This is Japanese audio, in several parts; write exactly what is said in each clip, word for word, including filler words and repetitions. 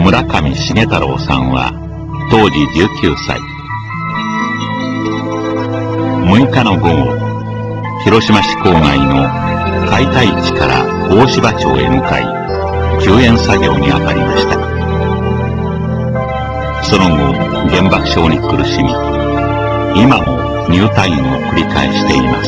村上重太郎さんは当時じゅうきゅうさい。むいかの午後、広島市郊外の解体地から大芝町へ向かい、救援作業に当たりました。その後、原爆症に苦しみ、今も入退院を繰り返しています。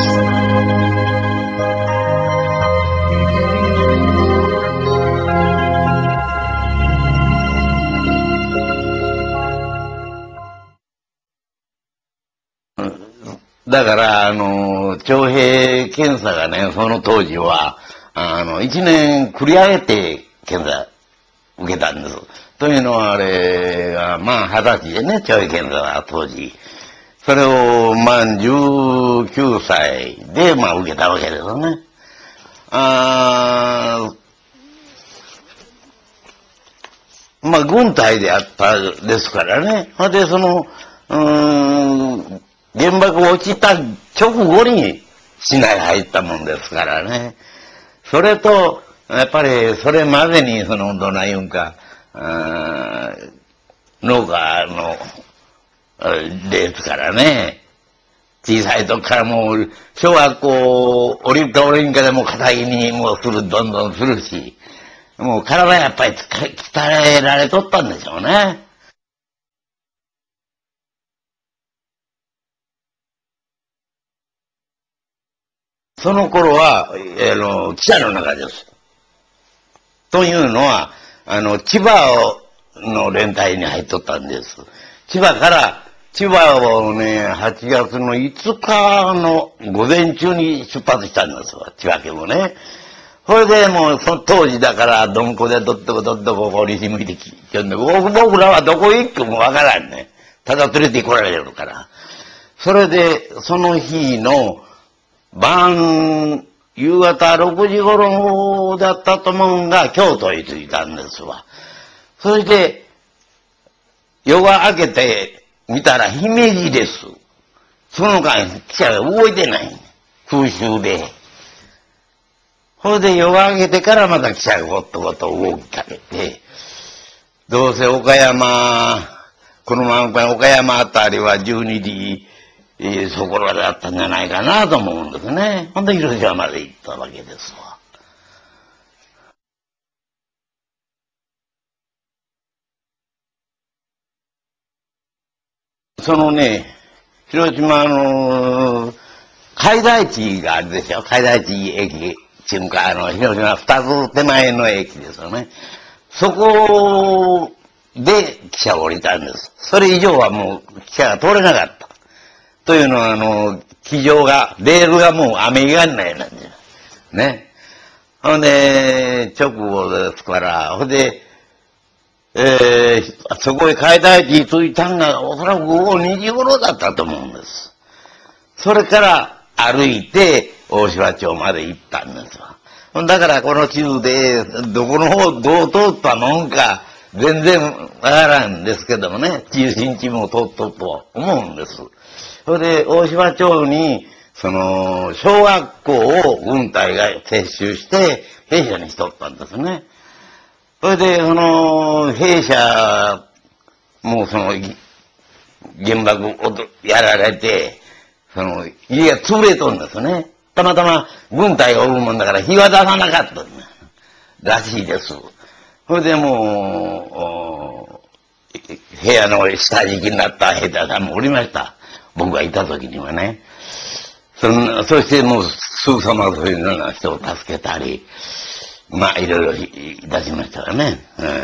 だから、あの、徴兵検査がね、その当時は、あの、一年繰り上げて検査受けたんです。というのは、あれが、まあ、二十歳でね、徴兵検査は当時。それを、まあ、じゅうきゅうさいで、まあ、受けたわけですよね。あまあ、軍隊であったですからね。で、その、うーん、原爆落ちた直後に市内入ったもんですからね。それと、やっぱりそれまでにその、どないいうんか、農家のですからね。小さい時からもう、小学校降りるか降りんかでも肩着にもうする、どんどんするし、もう体やっぱり鍛えられとったんでしょうね。その頃は、あの、記者の中です。というのは、あの、千葉の連隊に入っとったんです。千葉から、千葉をね、はちがつのいつかの午前中に出発したんですわ、千葉県をね。それでもう、その当時だから、どんこでどっとこどっとこ折り向いてきてんで、僕らはどこへ行ってもわからんね。ただ連れて来られるから。それで、その日の、晩、夕方ろくじ頃だったと思うんが、京都へ着いたんですわ。そして、夜が明けて見たら姫路です。その間、記者が動いてない。空襲で。それで夜が明けてからまた記者がごっとごっと動きかけて、どうせ岡山、このまま岡山あたりはじゅうにじ、えー、そこらだったんじゃないかなと思うんですね。ほんで広島まで行ったわけですわ。そのね、広島の海台地があるでしょ。海台地駅っていうか、あの、広島二つ手前の駅ですよね。そこで汽車を降りたんです。それ以上はもう汽車が通れなかった。というのは、あの、機場が、レールがもう雨がんないなんですよ。ね。ほんで、直後ですから、ほんで、えー、そこへ海台地に着いたんが、おそらく午後にじ頃だったと思うんです。それから歩いて、大芝町まで行ったんですわ。だからこの地図で、どこの方、どう通ったもんか、全然わからんですけどもね、中心地も通っとると思うんです。それで、大芝町に、その、小学校を軍隊が接収して、兵舎にしとったんですね。それで、その、兵舎もその、原爆をやられて、その、家が潰れとんですね。たまたま軍隊がおるもんだから火は出さなかったらしいです。それでもう、部屋の下敷きになった兵隊さんもおりました。僕がいた時にはね。そのそしてもうすぐさまそういうような人を助けたり、まあいろいろいたしましたからね。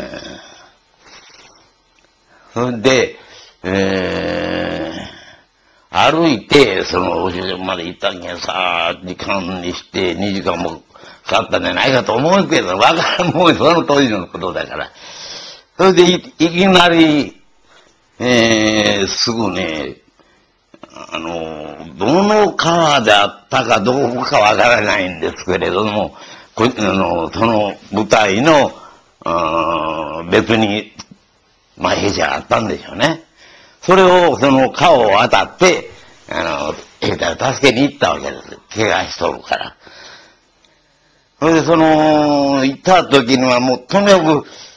うん、それで、えー、歩いてそのお城まで行ったんやさ、時間にしてにじかんもかかったんじゃないかと思うけど、わからん、もうその当時のことだから。それで い, いきなり、えー、すぐね、あの、どの川であったかどこかわからないんですけれども、こあのその部隊の別に、まあ、兵舎があったんでしょうね。それを、その川を渡って、あの、兵隊を助けに行ったわけです。怪我しとるから。それで、その、行った時にはもう、とにかく、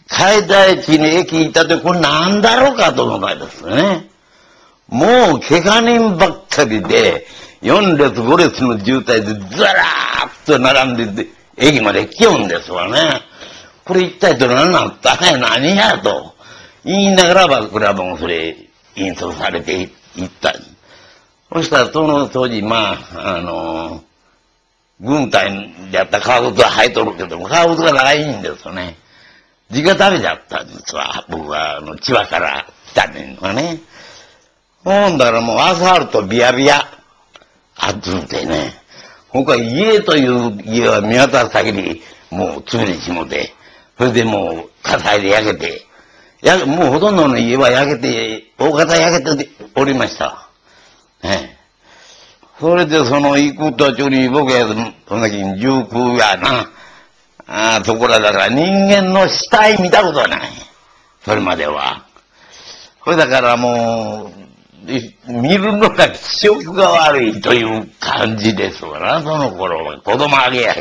海田地に駅行ったって、これなんだろうかと思ったんですよね。もう、怪我人ばっかりで、よん列ご列の渋滞でずらーっと並んでて、駅まで来よんですわね。これ一体ど何なったんや、何やと。言いながらば、これはもうそれ、印刷されていった。そしたら、その当時、まあ、あの、軍隊でやった革靴は履いとるけども、革靴がないんですよね。直食べちゃったんですわ。僕は、あの、千葉から来たのがね。ほんだらもうアスファルトビヤビヤ。暑くてね。他家という家は見渡す限り、もう潰れしもて。それでもう火災で焼けて。や、もうほとんどの家は焼けて、大方焼けておりました。ね。それでその行く途中に僕はその時に重空やな。ああ、そこらだから人間の死体見たことはない。それまでは。それだからもう、見るのが気色が悪いという感じですわな、その頃は。子供あげやから。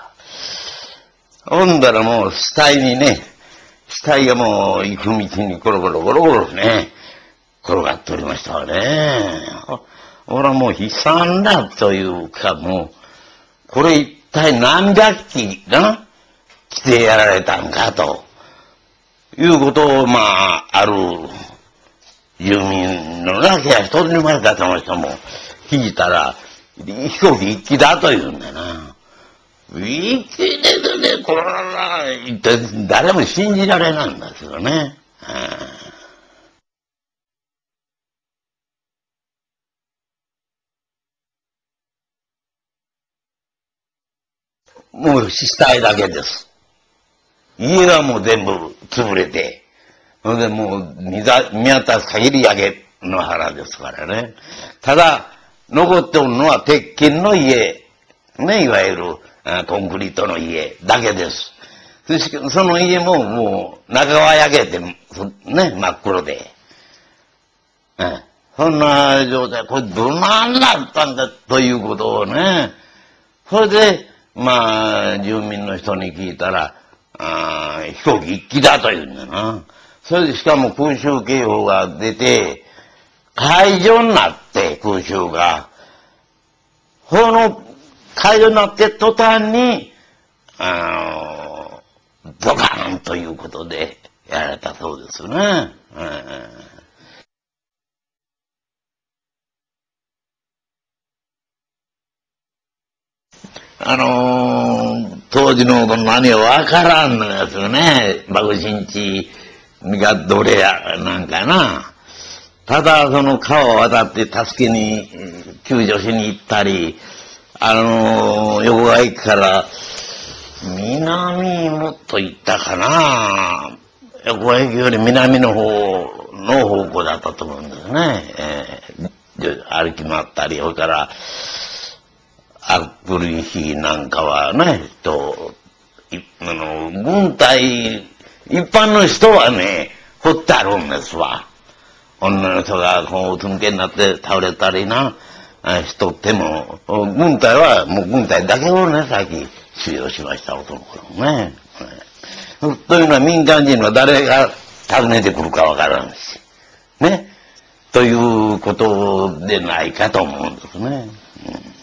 ほんだらもう死体にね、死体がもう行く道にコロコロコロコロね、転がっておりましたわね。俺はもう悲惨だというかもう、これ一体何百機が来てやられたんかということを、まあ、ある住民の中や一人に生まれたその人も聞いたら、飛行機一機だと言うんだな。一機ですね、これは、一体誰も信じられないんですよね。もう死体だけです。家はもう全部潰れて、それでもう見渡す限り焼け野原ですからね。ただ、残っておるのは鉄筋の家、ね、いわゆるコンクリートの家だけです。その家ももう中は焼けて、ね、真っ黒で。ね、そんな状態、これどなんだったんだということをね、それで、まあ、住民の人に聞いたら、あ飛行機一機だと言うんだな。それでしかも空襲警報が出て、解除になって空襲が、その解除になって途端に、あの、ドカーンということでやられたそうですね。うんあのー、当時の何はわからんのですよね。爆心地がどれや、なんかな。ただ、その川を渡って助けに、救助しに行ったり、あのー、横川駅から南もっと行ったかな。横川駅より南の方の方向だったと思うんですね。えー、歩き回ったり、それから、あくる日なんかはね、と、あの、軍隊、一般の人はね、掘ってあるんですわ。女の人がこう、つんけになって倒れたりな、しとっても、軍隊はもう軍隊だけをね、先、収容しました、その頃ね。というのは民間人は誰が訪ねてくるかわからんし、ね。ということでないかと思うんですね。うん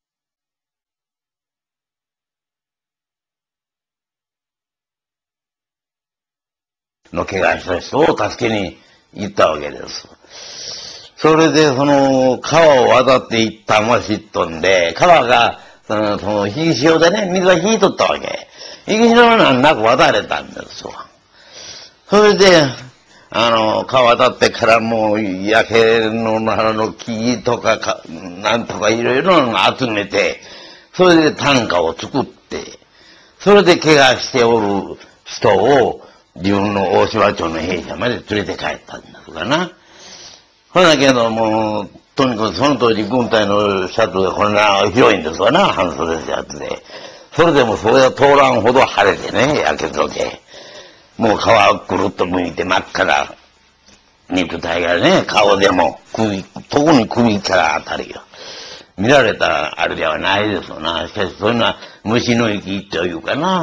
の怪我した人を助けに行ったわけです。それで、その、川を渡って行ったんは知っとんで、川が、その、その、引き潮でね、水が引いとったわけ。引き潮なんなく渡れたんですわ。それで、あの、川渡ってからもう、焼け野原の木とかか、なんとかいろいろ集めて、それで担架を作って、それで怪我しておる人を、自分の大芝町の兵舎まで連れて帰ったんですがな。ほんだけども、とにかくその当時軍隊のシャツがこんな広いんですわな、半袖シャツで。それでもそれが通らんほど晴れてね、焼けとけ。もう皮をくるっと剥いて真っ赤な肉体がね、顔でも首、特に首からあたりよ。見られたあれではないですよな。しかしそういうのは虫の息というかな。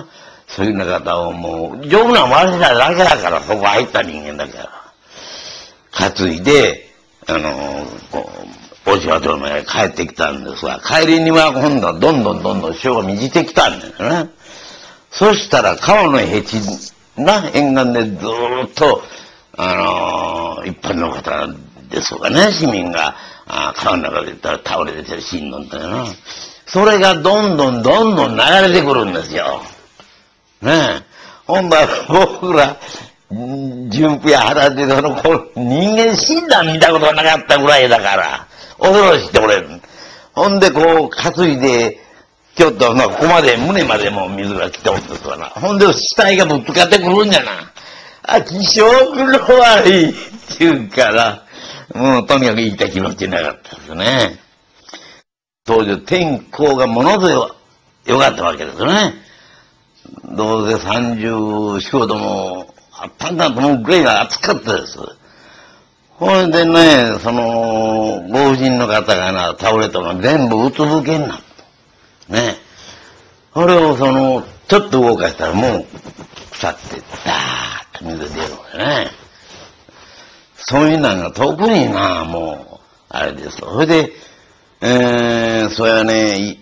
そういうような方をもう、丈夫な我らだけだから、そこ入った人間だから。担いで、あの、こう、大島町まで帰ってきたんですが、帰りには今度はどんどんどんどん潮が満ちてきたんですよね。そしたら川のへちな沿岸でずーっと、あの、一般の方ですとかね、市民が、あ川の中で倒れてて死んだんだよな。それがどんどんどんどん流れてくるんですよ。ねえ。ほんだら僕ら、順風や腹でその人間死んだ見たことがなかったぐらいだから、恐ろしいって俺。ほんでこう担いで、ちょっと、まあ、ここまで、胸までも水が来ておるんですわな。ほんで死体がぶつかってくるんじゃな。あ、気性の悪いって言うから、もうとにかく言いたい気持ちなかったですね。当時天候がものすごい良かったわけですよね。どうせさんじゅうよんどもあったんだと思うぐらいが暑かったです。ほいでね、その、ご婦人の方がな、倒れたの全部うつぶけになった。ね。それをその、ちょっと動かしたらもう、腐って、ダーッと水が出るわけね。そういうのが特にな、もう、あれです。それで、えー、それはね、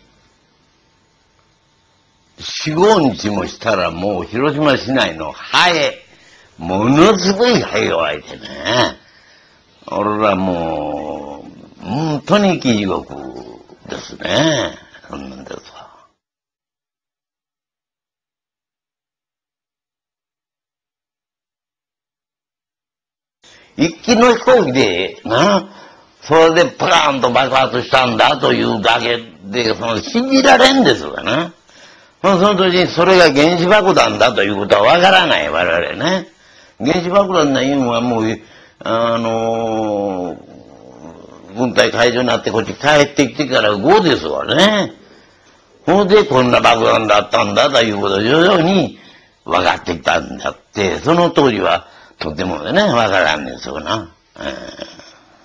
四五日もしたらもう広島市内のハエ、ものすごいハエが湧いてね。俺らもう、本当に地獄ですね。そんなんですわ。一機の飛行機で、な、それでパーンと爆発したんだというだけで、その信じられんですがな。その時にそれが原子爆弾だということはわからない、我々ね。原子爆弾のいうのはもう、あのー、軍隊解除になってこっち帰ってきてからごですわね。ほんでこんな爆弾だったんだということを徐々に分かってきたんだって、その当時はとてもね、わからんですよな。えー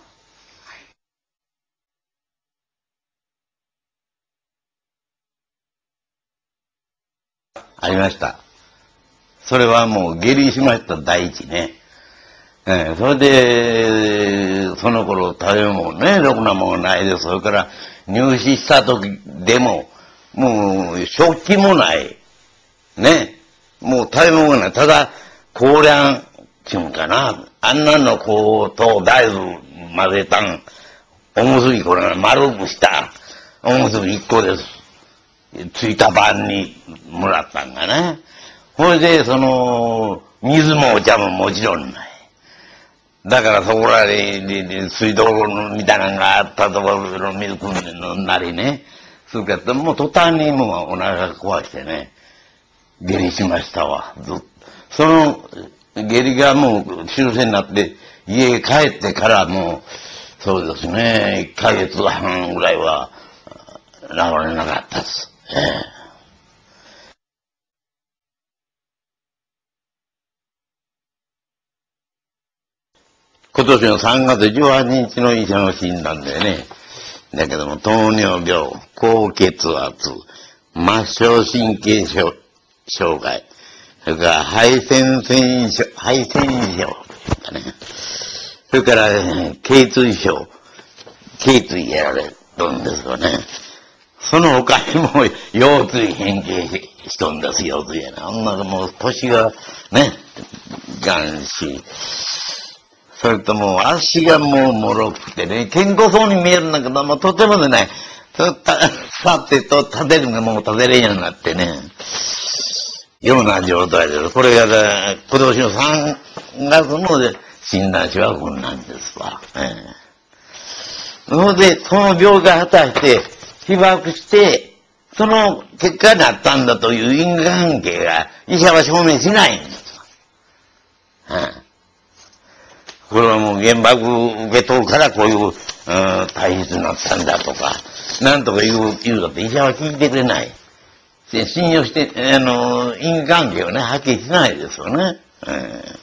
ありました。それはもう下痢しました、第一ね。えー、それで、その頃食べ物ね、ろくなものないです。それから入試した時でも、もう食器もない。ね。もう食べ物がない。ただ、高粱っていうんかな。あんなのこうと大豆混ぜたん。おむすびこれ丸くしたおむすび一個です。ついた晩にもらったんがね。ほいで、その、水もお茶ももちろんない。だからそこらで、で水道みたいなのがあったところの水汲んで飲んだりね。そうかって、もう途端にもうお腹が壊してね、下痢しましたわ。ずっと。その下痢がもう終戦になって、家へ帰ってからもう、そうですね、いっかげつはんぐらいは治れなかったです。ええ今年のさんがつじゅうはちにちの医者の診断でね、だけども糖尿病、高血圧、末梢神経障害、それから肺腺腺症、肺腺症とかね、それから、ね、頚椎症、頚椎やられるんですよね。その他にも腰椎変形しとんです、腰椎やな。あんなもう腰がね、がんし、それともう足がもう脆くてね、健康そうに見えるんだけど、もうとてもでない。立ってと立てるのがもう立てれんようになってね、ような状態です。これが、ね、今年のさんがつの診断書はこんなんですわ。ええ、それで、その病が果たして被爆して、その結果になったんだという因果関係が医者は証明しないんです。ええ、これはもう原爆受け取るからこういう、うん、体質になったんだとか、なんとか言う、言うだって医者は聞いてくれない。信用して、あの、因果関係をね、はっきりしないですよね。え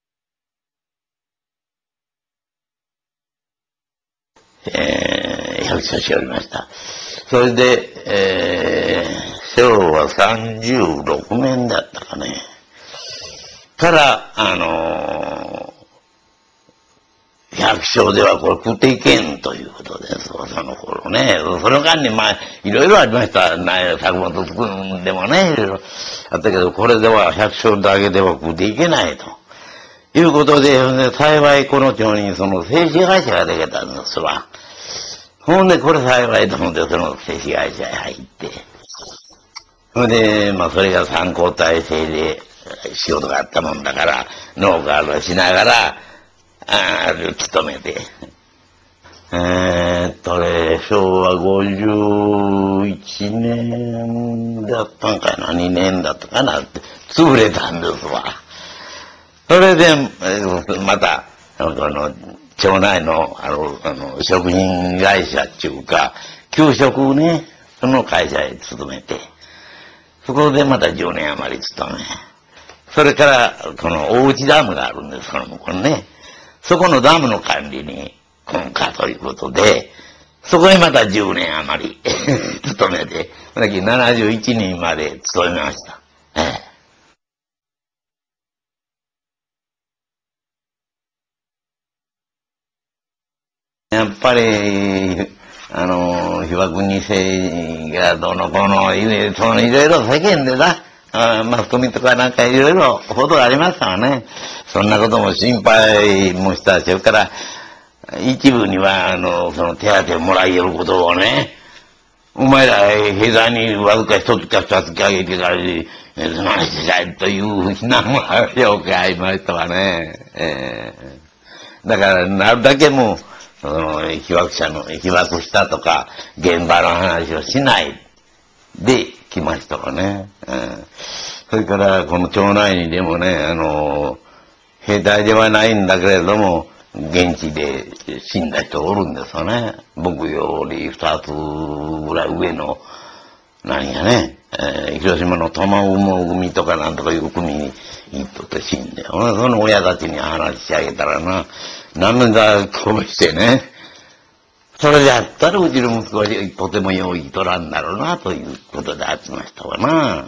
ーえー、 作者しておりました。それで、えー、昭和さんじゅうろくねんだったかね。から、あのー、百姓ではこれ食っていけんということです。その頃ね。その間にまあ、いろいろありました。作物作るんでもね、いろいろあったけど、これでは百姓だけでは食っていけないと。いうことで、幸いこの町にその製紙会社ができたんですわ。ほんで、これ幸いと思って、その製紙会社へ入って。ほんで、まあ、それが参考体制で仕事があったもんだから、農家をしながら、ああ、勤めて。えーっとね、昭和ごじゅういちねんだったんかな、にねんだったかなって、潰れたんですわ。それで、また、あの、町内の、あの、あの、食品会社っていうか、給食ね、その会社へ勤めて、そこでまたじゅうねん余り勤め、それから、この大内ダムがあるんです、その向こうにね。そこのダムの管理に今回ということで、そこへまたじゅうねん余り勤めて、ななじゅういちねんまで勤めました。ええやっぱり、あの、被爆二世がどうのこうの、いそのいろいろ世間でな、あマスコミとかなんかいろいろ報道ありますからね。そんなことも心配もしたし、それから、一部には、あの、その手当をもらいよることをね、お前ら、膝にわずか一つか二つかけてから、その話しないという非難もよくありましたわね。えー、だから、なるだけもう、その被爆者の被爆したとか現場の話をしないで来ましたわね、うん、それからこの町内にでもねあの兵隊ではないんだけれども現地で死んだ人おるんですよね。僕より二つぐらい上の何やね、えー、広島の玉雲組とかなんとかいう組に行っとって死んで、その親たちに話し上げたらな、なんだこうしてね、それであったらうちの息子はとてもよいとらんだろうなということで集ましたわな。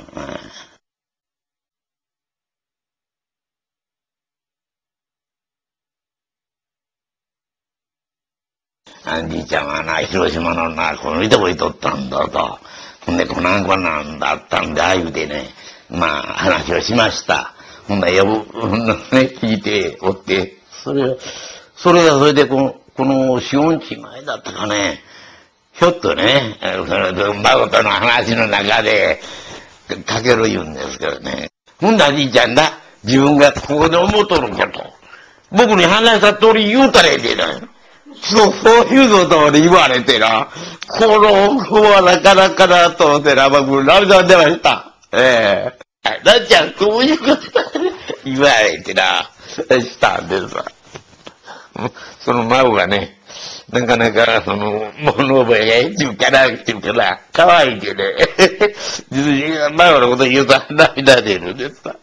あんじいちゃんはな、広島のな、この人こいとったんだと。ほんで、こなんこなんだったんだ、言うてね、まあ、話をしました。ほんで、よぶ、ね、聞いておって、それ、それがそれでこの、この四音違いだったかね、ひょっとね、その、孫との話の中で、かける言うんですけどね。ほんだじいちゃんだ、自分がここで思うとること。僕に話した通り言うたらええでな。そう、そういうことを言われてな、この子はなかなかなと思ってな、僕涙出ました。ええー。なっちゃん、こういうこと言われてな、したんですわ。その孫がね、なかなかその、物覚えがええっていうかな、っていうかな、可愛いけどね。実に孫のこと言うと涙出るんですわ。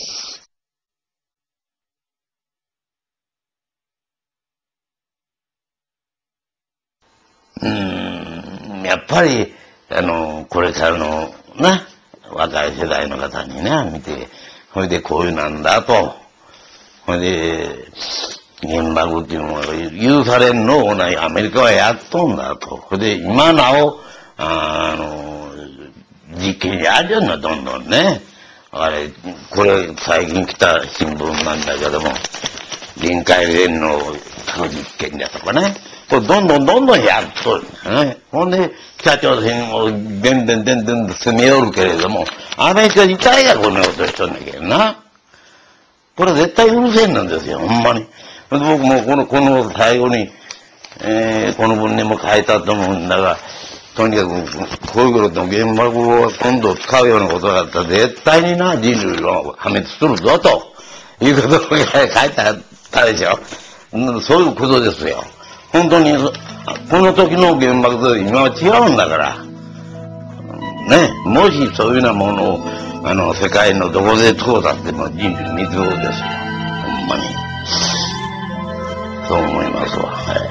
うーん、やっぱり、あの、これからの、な、若い世代の方にね、見て、ほいでこういうなんだと、ほいで、原爆っていうのが許されんのをアメリカはやっとんだと。ほいで、今なお、あの、実験やるような、どんどんね。あれ、これ最近来た新聞なんだけども、臨界連の核実験だとかね。これどんどんどんどんやっとるんだね。ほんで、北朝鮮をでんでんでんでん攻め寄るけれども、アメリカ自体がこんなことしとんだけどな。これ絶対許せんなんですよ、ほんまに。僕もこの、この最後に、えー、この文にも書いたと思うんだが、とにかく、こういうことの原爆を今度使うようなことだったら、絶対にな、人類を破滅するぞ、ということが書いてあったでしょ。そういうことですよ。本当に、この時の原爆と今は違うんだから。ね、もしそういうようなものを、あの、世界のどこで通さっても人類滅亡ですよ。ほんまに。そう思いますわ。はい。